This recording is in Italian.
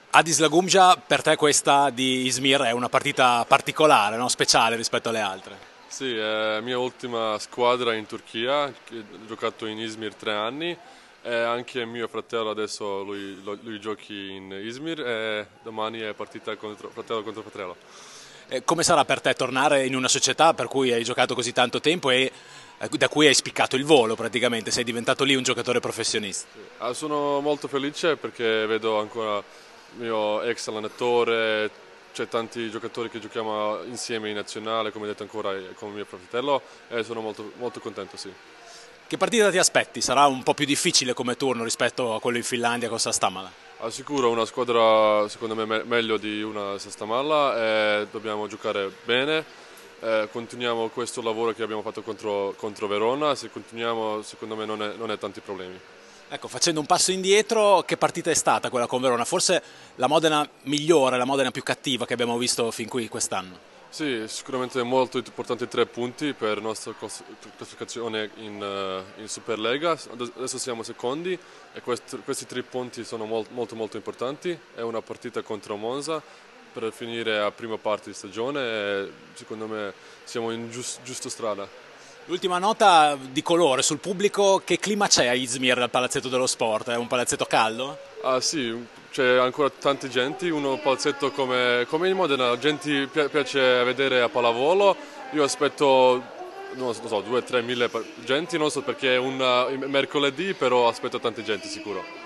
Adis Lagumgia, per te questa di Izmir è una partita particolare, no? Speciale rispetto alle altre. Sì, è la mia ultima squadra in Turchia, che ho giocato in Izmir 3 anni e anche mio fratello adesso lui giochi in Izmir e domani è partita fratello contro fratello. Come sarà per te tornare in una società per cui hai giocato così tanto tempo e da cui hai spiccato il volo praticamente, sei diventato lì un giocatore professionista? Sono molto felice perché vedo ancora il mio ex allenatore, c'è tanti giocatori che giochiamo insieme in nazionale, come detto ancora con mio fratello e sono molto contento, sì. Che partita ti aspetti? Sarà un po' più difficile come turno rispetto a quello in Finlandia con Sastamala? Sicuro una squadra secondo me meglio di una Sastamala e dobbiamo giocare bene. Continuiamo questo lavoro che abbiamo fatto contro Verona, se continuiamo secondo me non è tanti problemi. Ecco, facendo un passo indietro, che partita è stata quella con Verona? Forse la Modena migliore, la Modena più cattiva che abbiamo visto fin qui quest'anno. Sì, sicuramente molto importanti 3 punti per la nostra classificazione in Superlega. Adesso siamo secondi e questi 3 punti sono molto importanti. È una partita contro Monza per finire la prima parte di stagione e secondo me siamo in giusta strada. L'ultima nota di colore sul pubblico, che clima c'è a Izmir al Palazzetto dello Sport? È un palazzetto caldo? Sì, c'è ancora tanta gente, uno palazzetto come in Modena, la gente piace vedere a pallavolo, io aspetto, non so, 2-3 mila gente, non so perché è un mercoledì, però aspetto tanta gente sicuro.